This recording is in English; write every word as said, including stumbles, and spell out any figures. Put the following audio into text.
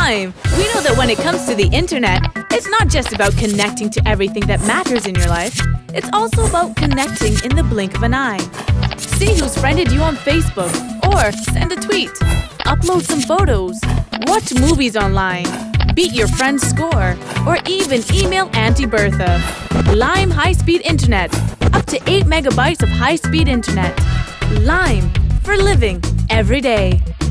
Lime! We know that when it comes to the internet, it's not just about connecting to everything that matters in your life. It's also about connecting in the blink of an eye. See who's friended you on Facebook, or send a tweet. Upload some photos. Watch movies online. Beat your friend's score, or even email Auntie Bertha. Lime high-speed internet. Up to eight megabytes of high-speed internet. Lime, for living every day.